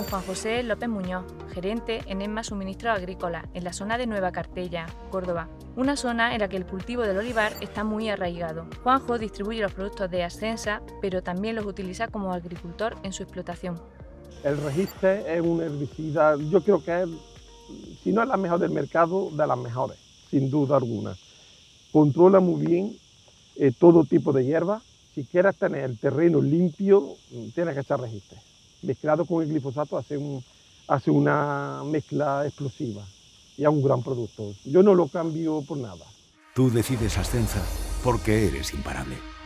con Juan José López Muñoz, gerente en ESMA Suministros Agrícolas, en la zona de Nueva Cartella, Córdoba, una zona en la que el cultivo del olivar está muy arraigado. Juanjo distribuye los productos de Ascensa, pero también los utiliza como agricultor en su explotación. El Registe es un herbicida, yo creo que es, si no es la mejor del mercado, de las mejores, sin duda alguna. Controla muy bien todo tipo de hierba. Si quieres tener el terreno limpio, tienes que echar Registe. Mezclado con el glifosato hace una mezcla explosiva y es un gran producto. Yo no lo cambio por nada. Tú decides Ascensa porque eres imparable.